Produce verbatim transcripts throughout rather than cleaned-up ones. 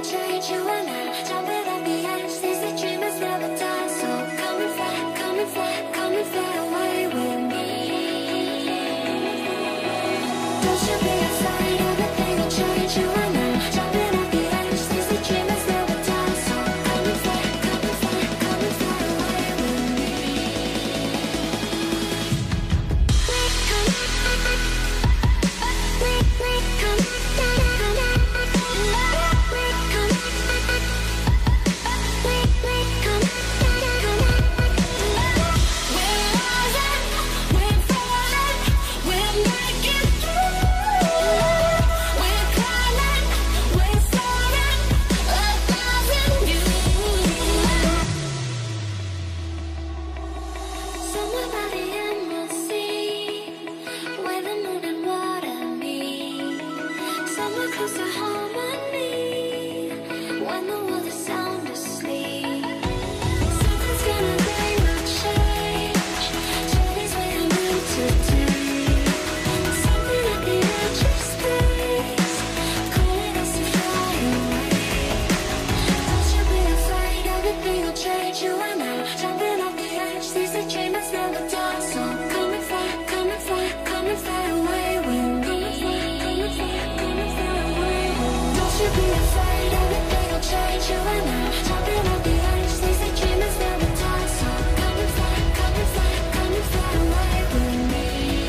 change you and I, jumping off the edge. They say dreamers never die, so come and fly, come and fly, come and fly away with me. Don't you be afraid, everything will change you and I, jumping off the edge. They say dreamers never die, so come and fly, come and fly, come and fly away with me. Somewhere by the emerald sea, where the moon and water meet, somewhere close to harmony, when the world is sound asleep. Something's gonna bring a change, journey's waiting me today. Something at the edge of space, calling us to fly away. Don't you be afraid, everything will change you and I, jumping off the edge. These are dreamers never die, so come and fly, come and fly, come and fly away with me. Come and fly, come and fly away with me. Don't you be afraid, everything will change you and I, jumping off the edge. These are dreamers never die, so come and fly, come and fly, come and fly away with me.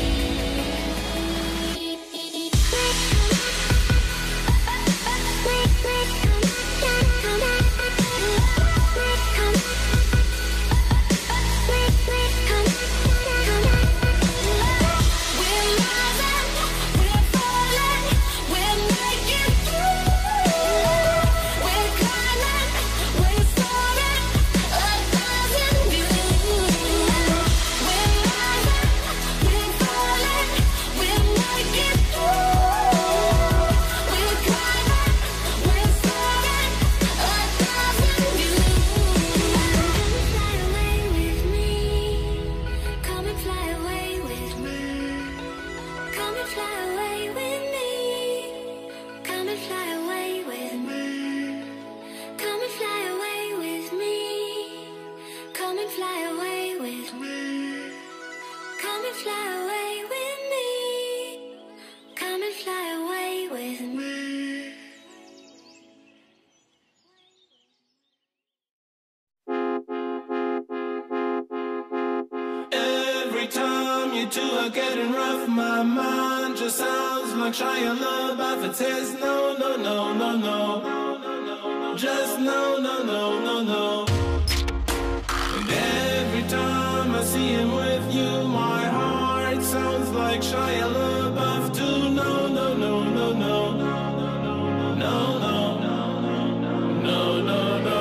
Two are getting rough, my mind just sounds like Shia LaBeouf. It says no, no, no, no, no, just no, no, no, no, no. And every time I see him with you, my heart sounds like Shia LaBeouf too. No, no, no, no, no, no, no, no, no, no, no, no.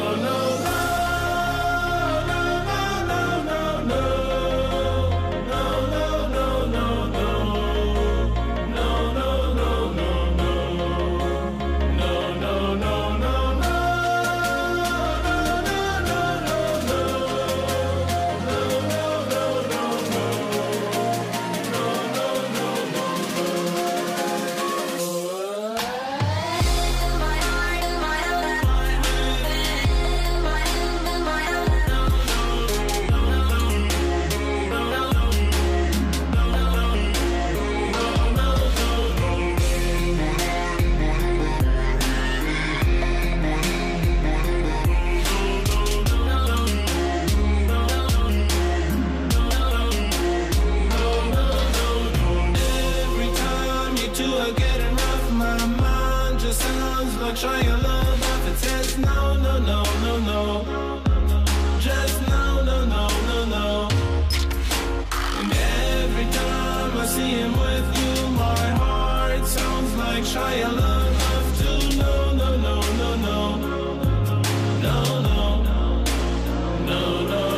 Shia LaBeouf, it says no, no, no, no, no, just no, no, no, no, no. And every time I see him with you, my heart sounds like Shia LaBeouf too. No, no, no, no, no, no, no, no, no, no.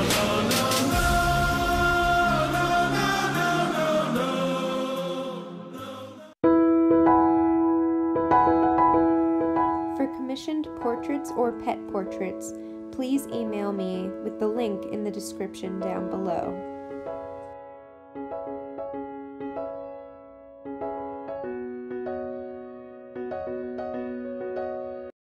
Commissioned portraits or pet portraits, please email me with the link in the description down below.